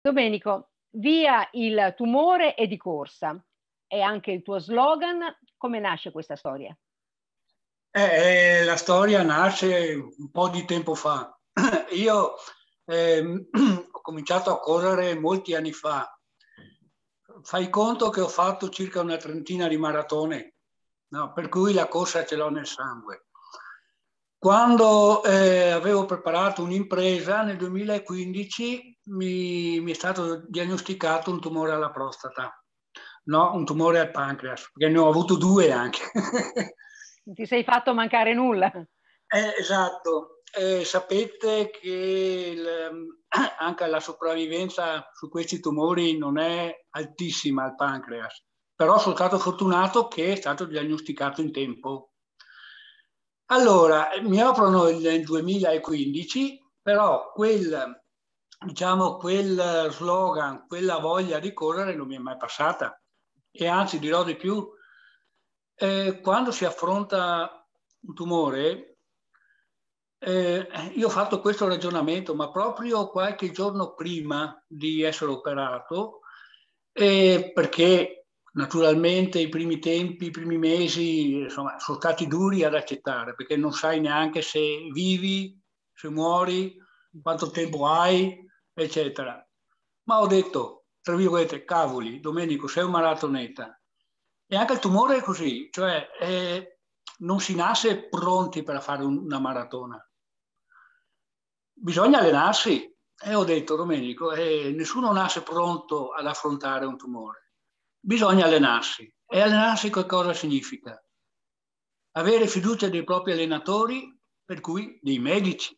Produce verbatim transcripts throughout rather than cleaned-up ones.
Domenico, via il tumore e di corsa. È anche il tuo slogan. Come nasce questa storia? Eh, la storia nasce un po' di tempo fa. Io ehm, ho cominciato a correre molti anni fa. Fai conto che ho fatto circa una trentina di maratone, no? Per cui la corsa ce l'ho nel sangue. Quando eh, avevo preparato un'impresa nel duemilaquindici mi, mi è stato diagnosticato un tumore alla prostata, no, un tumore al pancreas, perché ne ho avuto due anche. Non ti sei fatto mancare nulla. Eh, esatto, eh, sapete che il, anche la sopravvivenza su questi tumori non è altissima al pancreas, però sono stato fortunato che è stato diagnosticato in tempo. Allora, mi aprono nel duemilaquindici, però quel, diciamo, quel slogan, quella voglia di correre non mi è mai passata. E anzi, dirò di più, eh, quando si affronta un tumore, eh, io ho fatto questo ragionamento, ma proprio qualche giorno prima di essere operato, eh, perché naturalmente i primi tempi, i primi mesi, insomma, sono stati duri ad accettare, perché non sai neanche se vivi, se muori, quanto tempo hai, eccetera. Ma ho detto, tra virgolette, cavoli, Domenico, sei un maratoneta. E anche il tumore è così, cioè eh, non si nasce pronti per fare un- una maratona. Bisogna allenarsi. E ho detto, Domenico, eh, nessuno nasce pronto ad affrontare un tumore. Bisogna allenarsi. E allenarsi che cosa significa? Avere fiducia dei propri allenatori, per cui dei medici.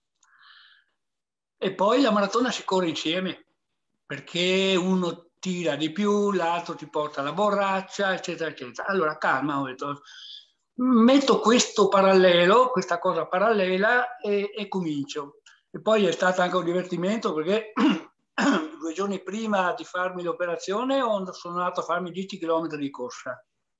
E poi la maratona si corre insieme, perché uno tira di più, l'altro ti porta la borraccia, eccetera, eccetera. Allora, calma, ho detto, metto questo parallelo, questa cosa parallela e, e comincio. E poi è stato anche un divertimento perché due giorni prima di farmi l'operazione sono andato a farmi dieci chilometri di corsa.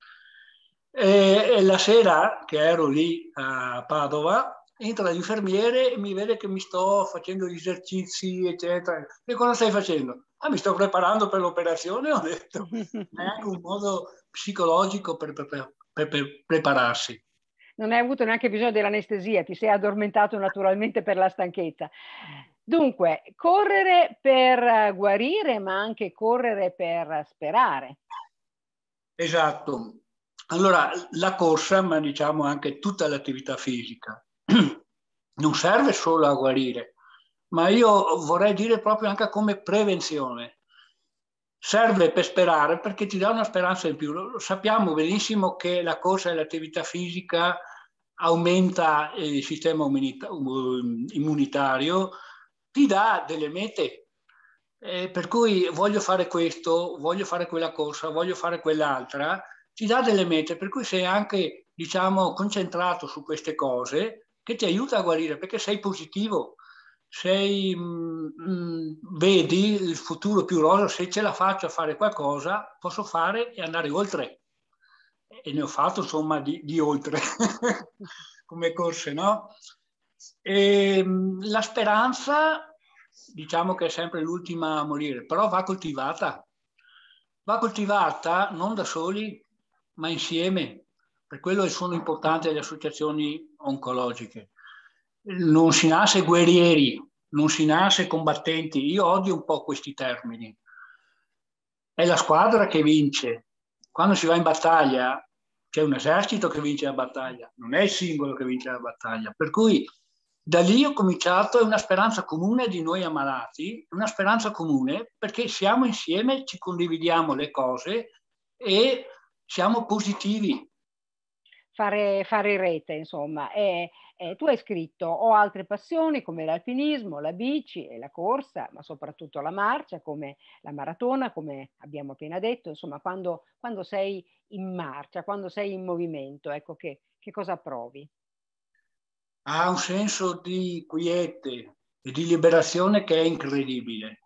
E, e la sera che ero lì a Padova, entra l'infermiere e mi vede che mi sto facendo gli esercizi, eccetera. E cosa stai facendo? Ah, mi sto preparando per l'operazione, ho detto. È anche un modo psicologico per, per, per, per prepararsi. Non hai avuto neanche bisogno dell'anestesia, ti sei addormentato naturalmente per la stanchezza. Dunque, correre per guarire, ma anche correre per sperare. Esatto. Allora, la corsa, ma diciamo anche tutta l'attività fisica, non serve solo a guarire, ma io vorrei dire proprio anche come prevenzione. Serve per sperare perché ti dà una speranza in più. Lo sappiamo benissimo che la corsa e l'attività fisica aumenta il sistema immunitario, ti dà delle mete. Eh, per cui voglio fare questo, voglio fare quella corsa, voglio fare quell'altra, ti dà delle mete, per cui sei anche, diciamo, concentrato su queste cose che ti aiuta a guarire, perché sei positivo, sei, mh, mh, vedi il futuro più roseo, se ce la faccio a fare qualcosa, posso fare e andare oltre. E ne ho fatto, insomma, di, di oltre, come corse, no? E, mh, la speranza diciamo che è sempre l'ultima a morire, però va coltivata. Va coltivata non da soli, ma insieme. Per quello sono importanti le associazioni oncologiche. Non si nasce guerrieri, non si nasce combattenti. Io odio un po' questi termini. È la squadra che vince. Quando si va in battaglia c'è un esercito che vince la battaglia, non è il singolo che vince la battaglia. Per cui da lì ho cominciato, è una speranza comune di noi ammalati, una speranza comune perché siamo insieme, ci condividiamo le cose e siamo positivi. Fare, fare rete, insomma. E, e tu hai scritto, ho altre passioni come l'alpinismo, la bici e la corsa, ma soprattutto la marcia, come la maratona, come abbiamo appena detto. Insomma, quando, quando sei in marcia, quando sei in movimento, ecco che, che cosa provi? Ha un senso di quiete e di liberazione che è incredibile.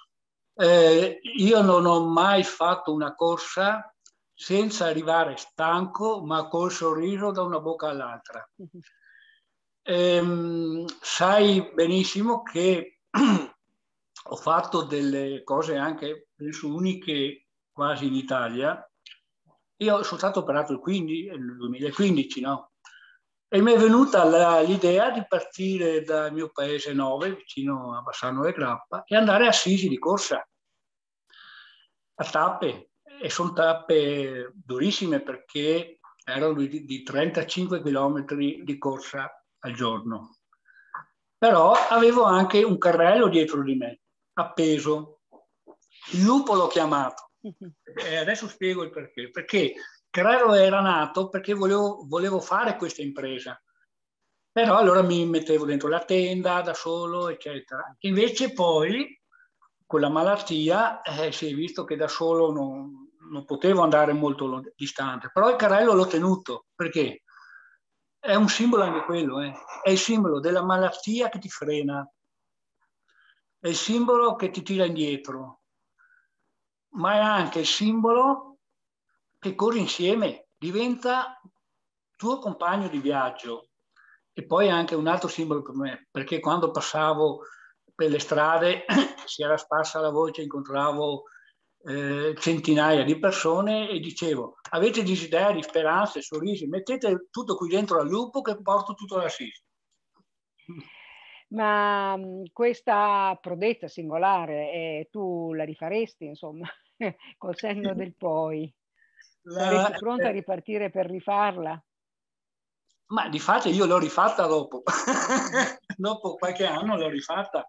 Eh, io non ho mai fatto una corsa senza arrivare stanco, ma col sorriso da una bocca all'altra. Ehm, sai benissimo che ho fatto delle cose anche, penso, uniche quasi in Italia. Io sono stato operato nel duemilaquindici, no? E mi è venuta l'idea di partire dal mio paese Nove, vicino a Bassano del Grappa, e andare a Assisi di corsa, a tappe. E sono tappe durissime perché erano di, di trentacinque chilometri di corsa al giorno. Però avevo anche un carrello dietro di me, appeso. Il lupo l'ho chiamato. E adesso spiego il perché. Perché Carrello era nato perché volevo, volevo fare questa impresa, però allora mi mettevo dentro la tenda da solo, eccetera. Invece poi, con la malattia, eh, si è visto che da solo non, non potevo andare molto distante, però il carrello l'ho tenuto, perché è un simbolo anche quello, eh. È il simbolo della malattia che ti frena, è il simbolo che ti tira indietro, ma è anche il simbolo che corri insieme, diventa tuo compagno di viaggio. E poi è anche un altro simbolo per me, perché quando passavo per le strade si era sparsa la voce, incontravo eh, centinaia di persone e dicevo: avete desideri, speranze, sorrisi, mettete tutto qui dentro al lupo che porto tutto l'Assisi. Ma questa prodezza singolare, eh, tu la rifaresti, insomma, col senno del poi? La, Saresti pronta a eh, ripartire per rifarla? ma di fatto io l'ho rifatta dopo, dopo qualche anno l'ho rifatta.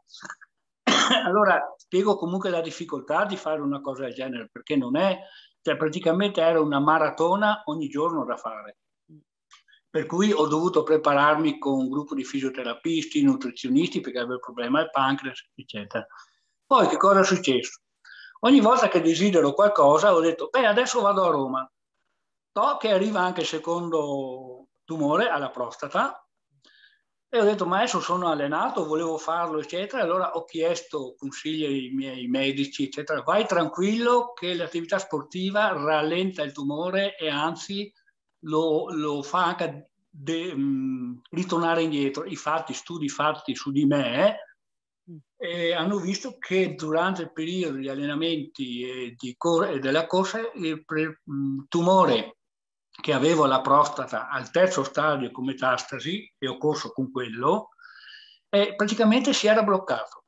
Allora spiego comunque la difficoltà di fare una cosa del genere, perché non è, cioè praticamente era una maratona ogni giorno da fare. Per cui ho dovuto prepararmi con un gruppo di fisioterapisti, nutrizionisti, perché avevo il problema del pancreas, eccetera. Poi che cosa è successo? Ogni volta che desidero qualcosa ho detto, beh, adesso vado a Roma. So che arriva anche il secondo tumore alla prostata, e ho detto, ma adesso sono allenato, volevo farlo, eccetera. Allora ho chiesto consigli ai miei medici, eccetera. Vai tranquillo che l'attività sportiva rallenta il tumore e anzi lo, lo fa anche de, mh, ritornare indietro. I fatti, studi fatti su di me, eh, hanno visto che durante il periodo di allenamenti e, di cor- e della corsa il pre- mh, tumore che avevo alla prostata al terzo stadio con metastasi, e ho corso con quello, e praticamente si era bloccato.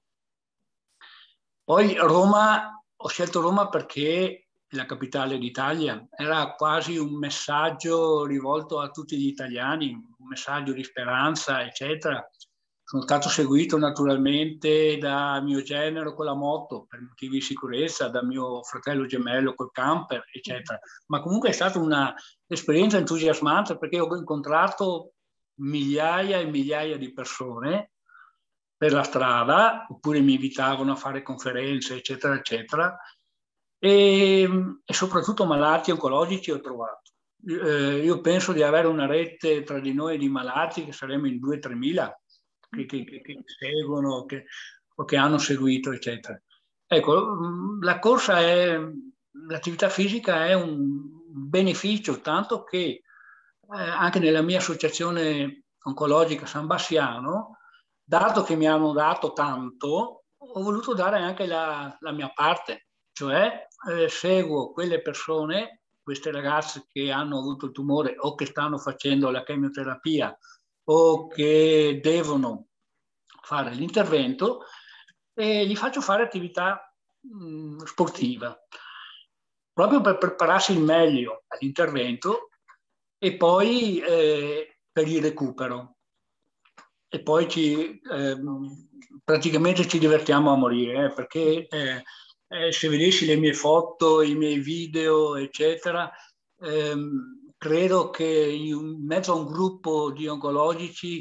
Poi Roma, ho scelto Roma perché è la capitale d'Italia, era quasi un messaggio rivolto a tutti gli italiani, un messaggio di speranza, eccetera. Sono stato seguito naturalmente da mio genero con la moto per motivi di sicurezza, da mio fratello gemello col camper, eccetera. Ma comunque è stata un'esperienza entusiasmante perché ho incontrato migliaia e migliaia di persone per la strada, oppure mi invitavano a fare conferenze, eccetera, eccetera, e, e soprattutto malati oncologici ho trovato. Eh, io penso di avere una rete tra di noi di malati che saremo in due o tremila che, che, che, che seguono che, o che hanno seguito, eccetera. Ecco, la corsa è, l'attività fisica è un beneficio, tanto che eh, anche nella mia associazione oncologica San Bassiano, dato che mi hanno dato tanto, ho voluto dare anche la, la mia parte, cioè eh, seguo quelle persone, queste ragazze che hanno avuto il tumore o che stanno facendo la chemioterapia o che devono fare l'intervento, e gli faccio fare attività mh, sportiva, proprio per prepararsi il meglio all'intervento e poi eh, per il recupero. E poi ci, eh, praticamente ci divertiamo a morire, eh, perché eh, eh, se vedessi le mie foto, i miei video, eccetera, ehm, credo che in mezzo a un gruppo di oncologici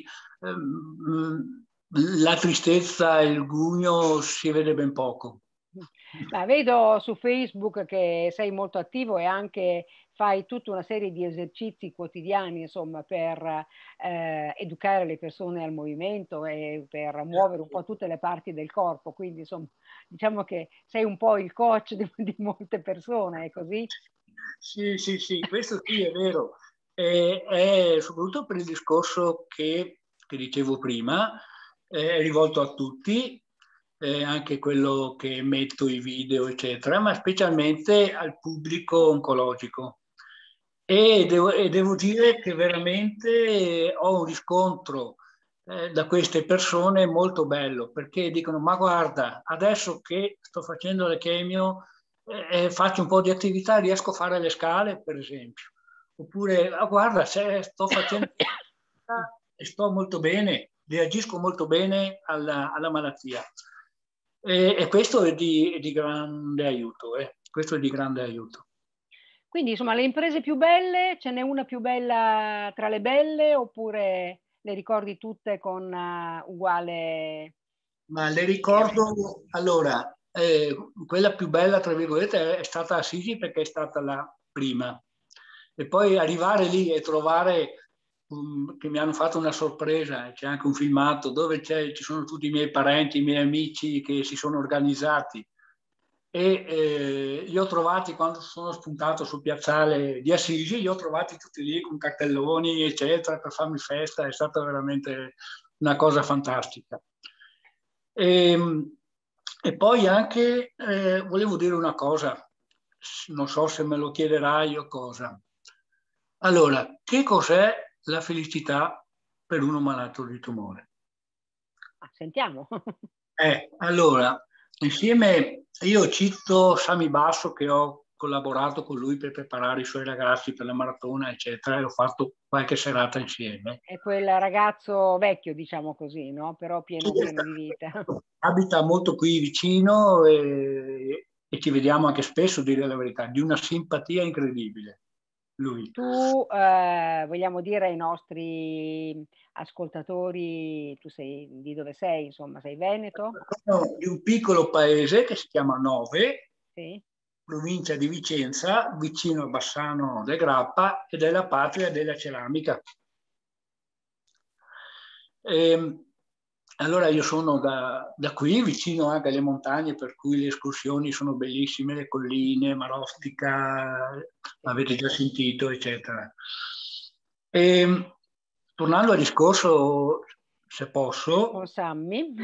ehm, la tristezza e il gugno si vede ben poco. Ma vedo su Facebook che sei molto attivo e anche fai tutta una serie di esercizi quotidiani, insomma, per eh, educare le persone al movimento e per muovere un po' tutte le parti del corpo. Quindi, insomma, diciamo che sei un po' il coach di, di molte persone, è così? Sì, sì, sì, questo sì è vero. E, è soprattutto per il discorso che, che dicevo prima, è rivolto a tutti, eh, anche quello che metto i video, eccetera, ma specialmente al pubblico oncologico. E devo, e devo dire che veramente ho un riscontro eh, da queste persone molto bello, perché dicono, ma guarda, adesso che sto facendo le chemio, eh, faccio un po' di attività, riesco a fare le scale, per esempio. Oppure, ah, guarda, se sto facendo e sto molto bene, reagisco molto bene alla, alla malattia. E, e questo è di, è di grande aiuto, eh. Questo è di grande aiuto. Quindi, insomma, le imprese più belle, ce n'è una più bella tra le belle oppure le ricordi tutte con uh, uguale... Ma le ricordo, allora, eh, quella più bella, tra virgolette, è stata Assisi perché è stata la prima. E poi arrivare lì e trovare um, che mi hanno fatto una sorpresa, c'è anche un filmato dove ci sono tutti i miei parenti, i miei amici che si sono organizzati. E eh, li ho trovati quando sono spuntato sul piazzale di Assisi, li ho trovati tutti lì con cartelloni, eccetera, per farmi festa. È stata veramente una cosa fantastica. E, e poi anche eh, volevo dire una cosa, non so se me lo chiederai o cosa. Allora, che cos'è la felicità per uno malato di tumore? Ah, sentiamo. Eh, allora, insieme, io cito Sami Basso che ho collaborato con lui per preparare i suoi ragazzi per la maratona, eccetera, e ho fatto qualche serata insieme. È quel ragazzo vecchio, diciamo così, no? Però pieno, pieno di vita. Abita molto qui vicino e, e ci vediamo anche spesso, dire la verità, di una simpatia incredibile, lui. Tu, eh, vogliamo dire ai nostri ascoltatori, tu sei di dove sei, insomma, sei veneto? Sono di un piccolo paese che si chiama Nove, Sì. provincia di Vicenza, vicino a Bassano del Grappa, ed è la patria della ceramica. E, allora io sono da, da qui, vicino anche alle montagne, per cui le escursioni sono bellissime, le colline, Marostica, avete già sentito, eccetera. E, tornando al discorso, se posso, Con Sammy.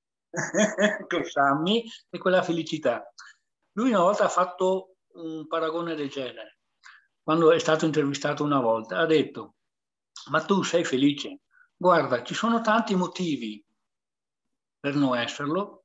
con Sammy e quella felicità. Lui una volta ha fatto un paragone del genere, quando è stato intervistato una volta, ha detto, ma tu sei felice? Guarda, ci sono tanti motivi per non esserlo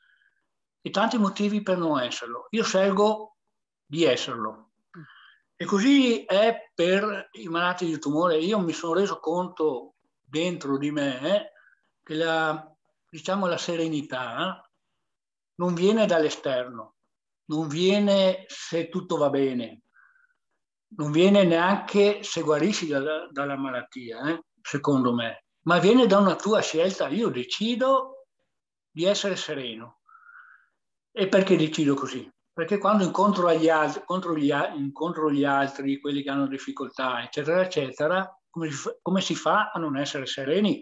e tanti motivi per non esserlo. Io scelgo di esserlo. E così è per i malati di tumore. Io mi sono reso conto dentro di me eh, che la, diciamo, la serenità eh, non viene dall'esterno, non viene se tutto va bene, non viene neanche se guarisci dalla, dalla malattia, eh, secondo me, ma viene da una tua scelta. Io decido di essere sereno. E perché decido così? Perché quando incontro gli altri, incontro gli, incontro gli altri, quelli che hanno difficoltà, eccetera, eccetera, come, come si fa a non essere sereni?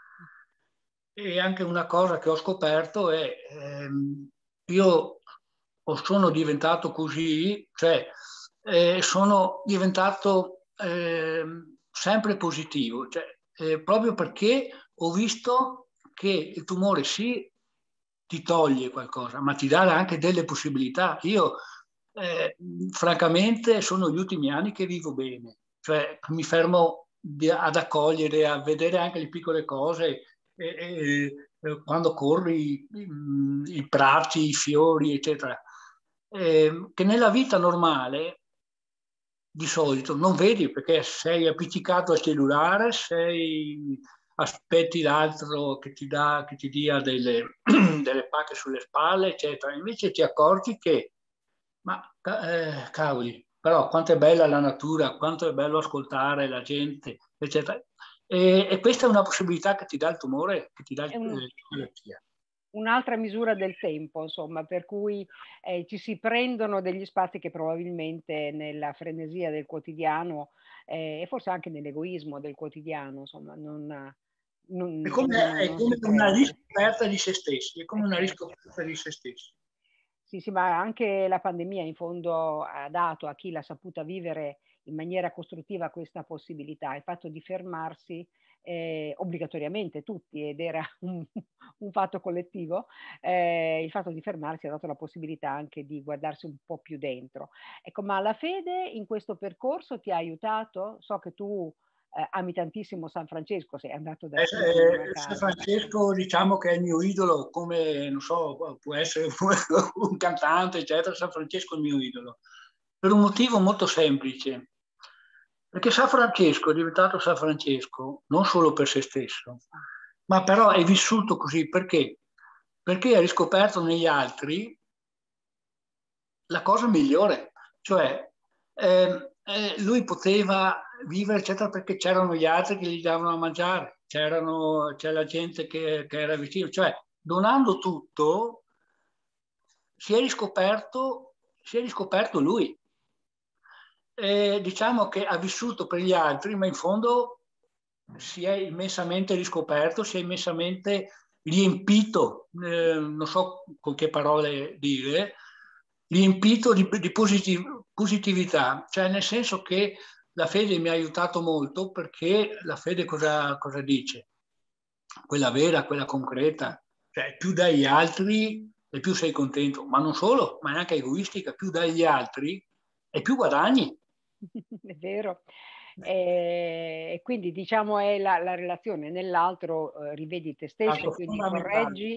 E anche una cosa che ho scoperto è, ehm, io sono diventato così, cioè eh, sono diventato eh, sempre positivo, cioè, eh, proprio perché ho visto che il tumore sì ti toglie qualcosa, ma ti dà anche delle possibilità. Io eh, francamente sono gli ultimi anni che vivo bene, cioè mi fermo di, ad accogliere, a vedere anche le piccole cose. E, e, quando corri i, i prati, i fiori, eccetera, eh, che nella vita normale di solito non vedi perché sei appiccicato al cellulare, sei, aspetti l'altro che ti, dà, che ti dia delle, delle pacche sulle spalle, eccetera. Invece ti accorgi che, ma eh, cavoli, però quanto è bella la natura, quanto è bello ascoltare la gente, eccetera. E, e questa è una possibilità che ti dà il tumore, che ti dà il, È un, eh, la malattia. un'altra misura del tempo, insomma, per cui eh, ci si prendono degli spazi che probabilmente nella frenesia del quotidiano eh, e forse anche nell'egoismo del quotidiano, insomma, non, È non, come, non, è non come si una prende. riscoperta di se stessi, è Eh, come una certo. riscoperta di se stessi. Sì, sì, ma anche la pandemia in fondo ha dato a chi l'ha saputa vivere in maniera costruttiva questa possibilità, il fatto di fermarsi eh, obbligatoriamente tutti, ed era un, un fatto collettivo, eh, il fatto di fermarsi ha dato la possibilità anche di guardarsi un po' più dentro. Ecco, ma la fede in questo percorso ti ha aiutato? So che tu eh, ami tantissimo San Francesco, sei andato da Eh, sempre in una eh, San casa. Francesco, diciamo che è il mio idolo, come, non so, può essere un cantante, eccetera. San Francesco è il mio idolo, per un motivo molto semplice, perché San Francesco è diventato San Francesco non solo per se stesso, ma però è vissuto così. Perché? Perché ha riscoperto negli altri la cosa migliore, cioè eh, eh, lui poteva vivere, eccetera, perché c'erano gli altri che gli davano a mangiare, c'erano, c'è la gente che, che era vicino, cioè donando tutto si è riscoperto, si è riscoperto lui. E diciamo che ha vissuto per gli altri, ma in fondo si è immensamente riscoperto, si è immensamente riempito, eh, non so con che parole dire, riempito di, di positiv- positività, cioè nel senso che la fede mi ha aiutato molto, perché la fede cosa, cosa dice? Quella vera, quella concreta, cioè più dai altri e più sei contento, ma non solo, ma è anche egoistica, più dagli altri e più guadagni. È vero. E quindi diciamo è la, la relazione, nell'altro eh, rivedi te stesso e Stato quindi fondamentale. correggi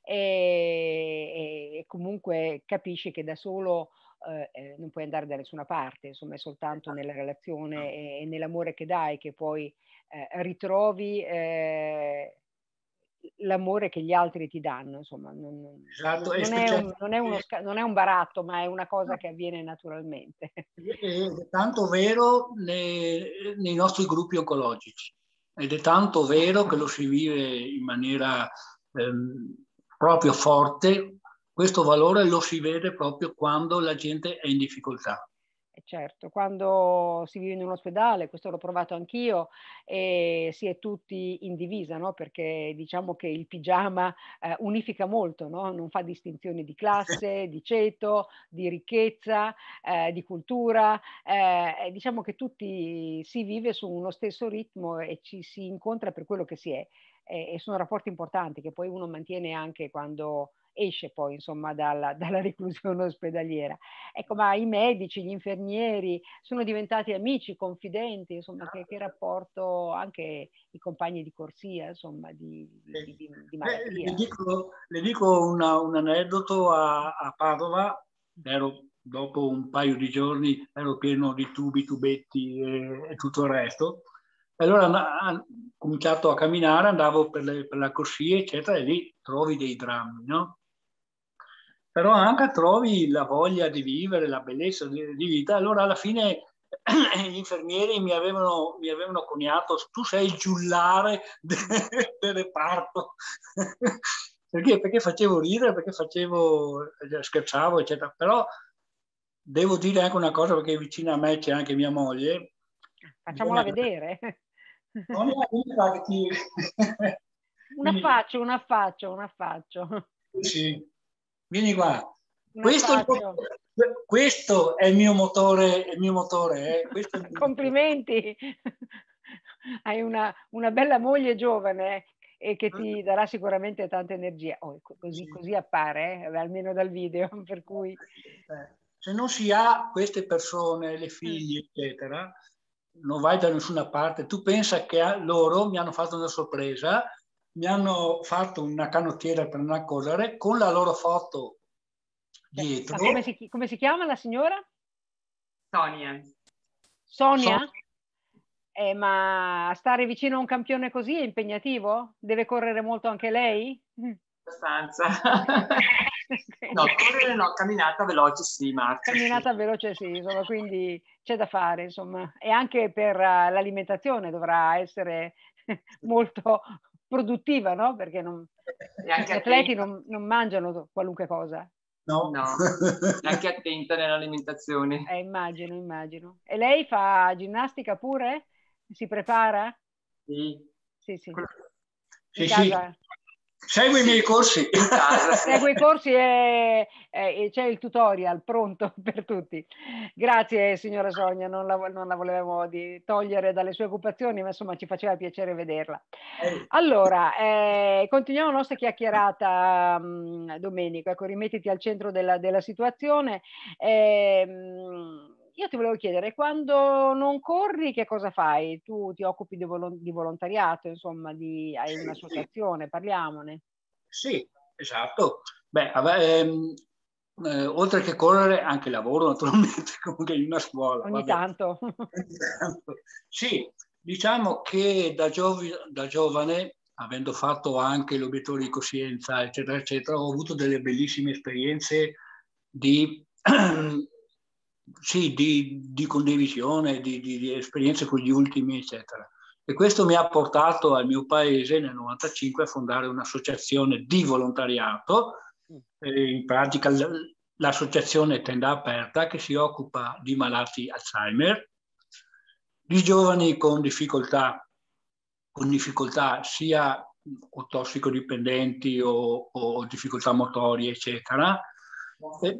e, e comunque capisci che da solo eh, eh, non puoi andare da nessuna parte, insomma è soltanto nella relazione e, e nell'amore che dai che poi eh, ritrovi eh, l'amore che gli altri ti danno, insomma non, non- Esatto, e non è un, non è uno specialmente sca- non è un baratto, ma è una cosa che avviene naturalmente. ed è tanto vero nei, nei nostri gruppi oncologici, ed è tanto vero che lo si vive in maniera ehm, proprio forte. Questo valore lo si vede proprio quando la gente è in difficoltà. Eh, Certo, quando si vive in un ospedale, questo l'ho provato anch'io, e si è tutti in divisa, no? Perché diciamo che il pigiama eh, unifica molto, no? Non fa distinzioni di classe, di ceto, di ricchezza, eh, di cultura. Eh, e diciamo che tutti si vive su uno stesso ritmo e ci si incontra per quello che si è. E, e sono rapporti importanti che poi uno mantiene anche quando esce poi, insomma, dalla, dalla reclusione ospedaliera. Ecco, ma i medici, gli infermieri sono diventati amici, confidenti, insomma, che, che rapporto anche i compagni di corsia, insomma, di, di, di, di Eh, le malattia. dico, le dico una- un aneddoto a, a Padova. Ero, dopo un paio di giorni ero pieno di tubi, tubetti e, e tutto il resto. E allora ho cominciato a camminare, andavo per, le, per la corsia, eccetera, e lì trovi dei drammi, no? Però anche trovi la voglia di vivere, la bellezza di, di vita. Allora alla fine gli infermieri mi avevano, mi avevano coniato: tu sei il giullare de, del reparto. Perché? Perché facevo ridere, perché facevo, scherzavo, eccetera. Però devo dire anche una cosa, perché vicino a me c'è anche mia moglie. Facciamola vedere. Sonia, vieni qua che ti... Un Vieni, affaccio, un affaccio, un affaccio, sì, vieni qua. un Questo, è il affaccio. motore- questo è il mio motore, il mio motore, eh. Questo è il mio motore. Complimenti, hai una, una bella moglie giovane e che ti darà sicuramente tanta energia. Oh, co- così, Sì. così appare, eh, almeno dal video, per cui... Eh, Se non si ha queste persone, le Mm. figlie, eccetera, non vai da nessuna parte. Tu pensa che a- loro mi hanno fatto una sorpresa, mi hanno fatto una canottiera per andare a correre con la loro foto Cioè, dietro. ma come si, chi- come si chiama la signora? Sonia, So- Sonia? Eh, ma stare vicino a un campione così è impegnativo? Deve correre molto anche lei? Mm. abbastanza. No, correre no, camminata veloce sì, marcia sì. Camminata veloce sì, insomma, quindi c'è da fare, insomma. E anche per uh, l'alimentazione dovrà essere molto produttiva, no? Perché non, E anche gli atleti attenta. non, non mangiano qualunque cosa. No. No, e anche attenta nell'alimentazione. Eh, immagino, immagino. E lei fa ginnastica pure? Si prepara? Sì. Sì, sì. Quello- In Sì, sì, casa? Segui i miei corsi. In casa. Segui i corsi e, e c'è il tutorial pronto per tutti. Grazie signora Sonia, non la, non la volevamo di togliere dalle sue occupazioni, ma insomma ci faceva piacere vederla. Allora, eh, continuiamo la nostra chiacchierata, mh, Domenico, ecco, rimettiti al centro della, della situazione. Eh, mh, io ti volevo chiedere, quando non corri che cosa fai? Tu ti occupi di, volo di volontariato, insomma, di, hai Sì, un'associazione, sì. parliamone. Sì, esatto. Beh, ehm, eh, oltre che correre, anche lavoro naturalmente, comunque in una scuola. Ogni Vabbè. tanto. Sì, diciamo che da, giovi, da giovane, avendo fatto anche l'obiettore di coscienza, eccetera, eccetera, ho avuto delle bellissime esperienze di, sì, di, di condivisione, di, di, di esperienze con gli ultimi, eccetera. E questo mi ha portato al mio paese nel novantacinque a fondare un'associazione di volontariato, eh, in pratica l'associazione Tenda Aperta, che si occupa di malati Alzheimer, di giovani con difficoltà, con difficoltà sia o tossicodipendenti o, o difficoltà motorie, eccetera, e,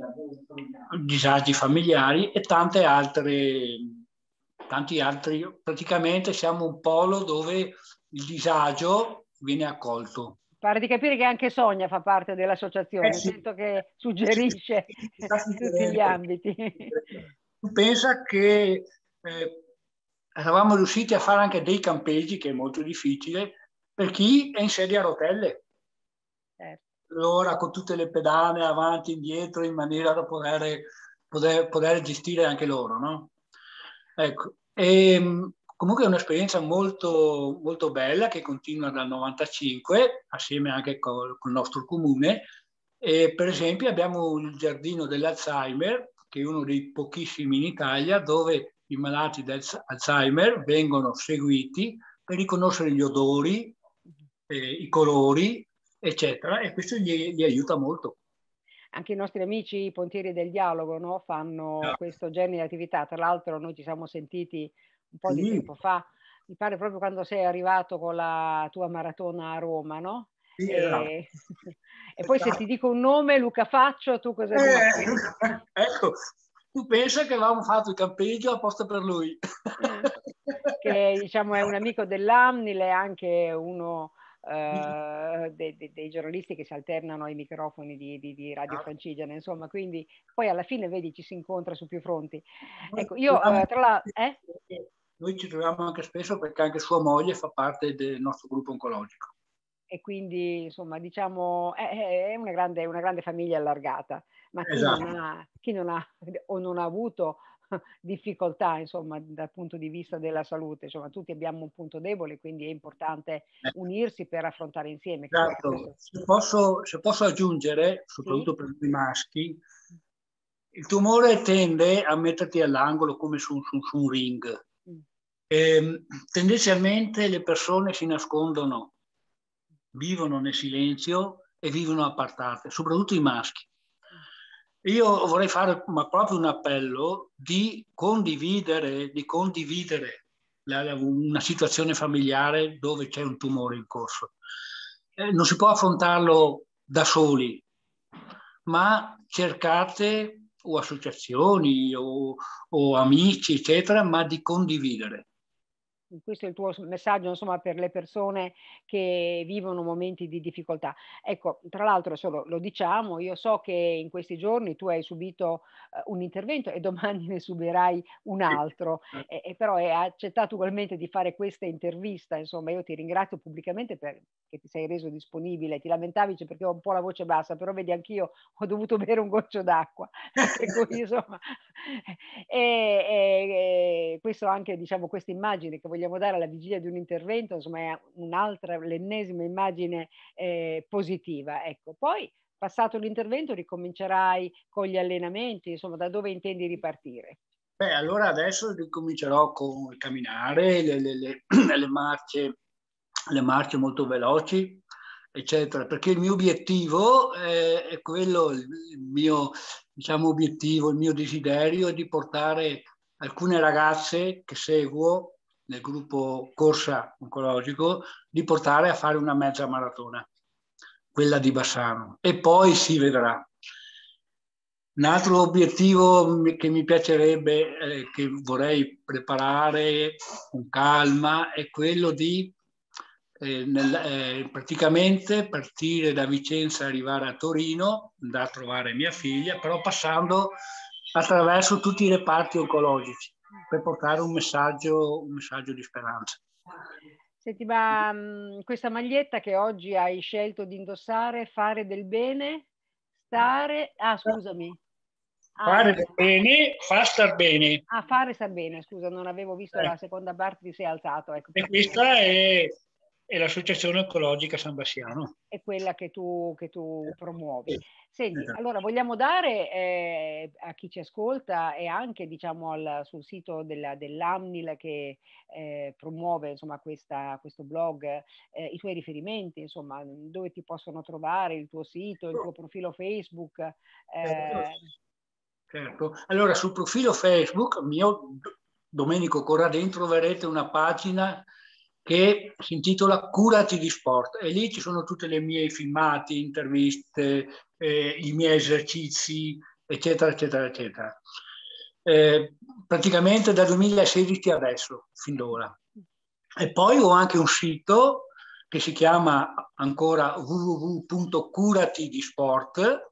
disagi familiari e tante altre, tanti altri. Praticamente siamo un polo dove il disagio viene accolto. Pare di capire che anche Sonia fa parte dell'associazione, Eh sì. sento che suggerisce in tutti gli ambiti. Tu pensa che eh, eravamo riusciti a fare anche dei campeggi, che è molto difficile, per chi è in sedia a rotelle. Certo. Allora con tutte le pedane avanti e indietro in maniera da poter, poter, poter gestire anche loro, no? Ecco. E, comunque è un'esperienza molto, molto bella che continua dal novantacinque, assieme anche col, col nostro comune. E per esempio abbiamo il giardino dell'Alzheimer, che è uno dei pochissimi in Italia, dove i malati di Alzheimer vengono seguiti per riconoscere gli odori, eh, i colori, eccetera, e questo gli, gli aiuta molto. Anche i nostri amici i Pontieri del Dialogo, no? Fanno questo genere di attività. Tra l'altro noi ci siamo sentiti un po' Sì. di tempo fa, mi pare proprio quando sei arrivato con la tua maratona a Roma, no? Sì, e... esatto. e poi se ti dico un nome, Luca Faccio, tu cosa dici? Eh, ecco, tu pensa che avevamo fatto il campeggio apposta per lui. Eh, che diciamo è un amico dell'Amnile, anche uno eh, dei, dei, dei giornalisti che si alternano ai microfoni di, di, di Radio Francigena, insomma, quindi poi alla fine vedi ci si incontra su più fronti. Ecco, io eh, tra l'altro... Eh? Noi ci troviamo anche spesso perché anche sua moglie fa parte del nostro gruppo oncologico. E quindi, insomma, diciamo, è, è una, grande, una grande famiglia allargata, ma chi, Esatto. non ha, chi non ha o non ha avuto difficoltà, insomma, dal punto di vista della salute, insomma, tutti abbiamo un punto debole, quindi è importante unirsi per affrontare insieme. Esatto. Questo... Se, posso, se posso aggiungere, soprattutto sì, per i maschi, il tumore tende a metterti all'angolo come su, su, su un ring. Mm. E, tendenzialmente le persone si nascondono, vivono nel silenzio e vivono appartate, soprattutto i maschi. Io vorrei fare ma proprio un appello di condividere, di condividere la, una situazione familiare dove c'è un tumore in corso. Eh, non si può affrontarlo da soli, ma cercate o associazioni o, o amici, eccetera, ma di condividere. Questo è il tuo messaggio, insomma, per le persone che vivono momenti di difficoltà. Ecco, tra l'altro, solo lo diciamo, io so che in questi giorni tu hai subito uh, un intervento e domani ne subirai un altro, e, e però hai accettato ugualmente di fare questa intervista, insomma, io ti ringrazio pubblicamente perché ti sei reso disponibile, ti lamentavi perché ho un po' la voce bassa, però vedi anch'io ho dovuto bere un goccio d'acqua, per cui insomma, e, e, e questo anche, diciamo, questa immagine che voglio vogliamo dare alla vigilia di un intervento, insomma, è un'altra, l'ennesima immagine eh, positiva. Ecco, poi passato l'intervento ricomincerai con gli allenamenti, insomma, da dove intendi ripartire? Beh, allora adesso ricomincerò con il camminare, le, le, le, le marce, le marce molto veloci, eccetera, perché il mio obiettivo è, è quello, il mio, diciamo, obiettivo, il mio desiderio è di portare alcune ragazze che seguo nel gruppo Corsa Oncologico, di portare a fare una mezza maratona. quella di Bassano, e poi si vedrà. Un altro obiettivo che mi piacerebbe, eh, che vorrei preparare con calma, è quello di eh, nel, eh, praticamente partire da Vicenza e arrivare a Torino, andare a trovare mia figlia, però passando attraverso tutti i reparti oncologici per portare un messaggio, un messaggio di speranza. Senti, ma mh, questa maglietta che oggi hai scelto di indossare, fare del bene, stare... Ah, scusami. Ah, Fare ecco. bene, fa star bene. Ah, fare sta bene, scusa, non avevo visto Eh. la seconda parte, ti sei alzato. Ecco, E questa è, è l'Associazione Oncologica San Bassiano. È quella che tu, che tu promuovi. Senti, Esatto. allora vogliamo dare eh, a chi ci ascolta e anche diciamo al, sul sito della, dell'Amnil che eh, promuove insomma questa, questo blog eh, i tuoi riferimenti, insomma dove ti possono trovare, il tuo sito, il tuo profilo Facebook. Eh. Certo. Allora sul profilo Facebook mio, Domenico Corradin, troverete una pagina che si intitola Curati di Sport, e lì ci sono tutte le mie filmati, interviste, eh, i miei esercizi, eccetera, eccetera, eccetera. Eh, praticamente dal duemilasedici adesso, fin d'ora. E poi ho anche un sito che si chiama ancora w w w punto curati di sport,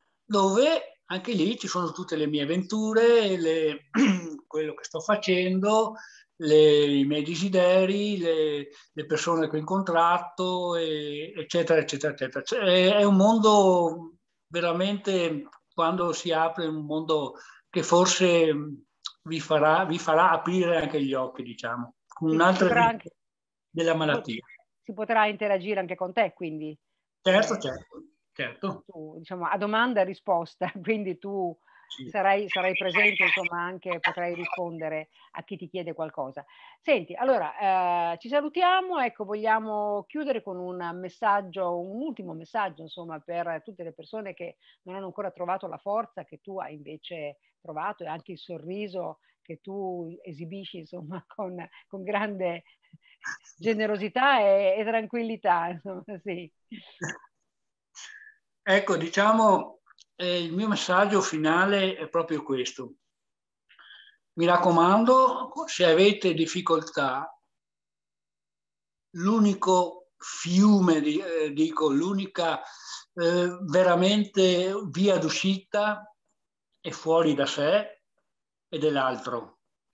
dove anche lì ci sono tutte le mie avventure, le, quello che sto facendo, le, i miei desideri, le, le persone che ho incontrato, e, eccetera, eccetera, eccetera. È, è un mondo veramente, quando si apre, un mondo che forse vi farà, vi farà aprire anche gli occhi, diciamo, con un'altra visione della malattia. Si potrà interagire anche con te, quindi. Certo, eh, certo, certo. Tu, diciamo, a domanda e risposta, quindi tu sì. sarai, sarai presente, insomma, anche potrai rispondere a chi ti chiede qualcosa. Senti, allora, eh, ci salutiamo, ecco, vogliamo chiudere con un messaggio, un ultimo messaggio, insomma, per tutte le persone che non hanno ancora trovato la forza che tu hai invece trovato, e anche il sorriso che tu esibisci, insomma, con, con grande generosità e, e tranquillità, insomma, sì. Ecco, diciamo, eh, il mio messaggio finale è proprio questo. Mi raccomando, se avete difficoltà, l'unico fiume, eh, dico, l'unica eh, veramente via d'uscita è fuori da sé ed è l'altro.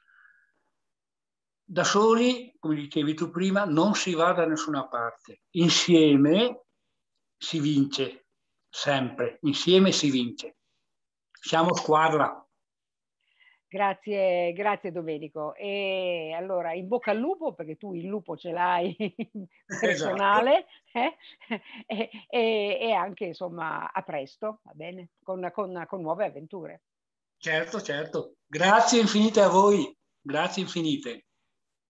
Da soli, come dicevi tu prima, non si va da nessuna parte. Insieme si vince, sempre. Insieme si vince. Siamo squadra. Grazie, grazie Domenico. E allora in bocca al lupo, perché tu il lupo ce l'hai personale, esatto. eh? e, e, e anche insomma a presto, va bene, con, con, con nuove avventure. Certo, certo. Grazie infinite a voi, grazie infinite.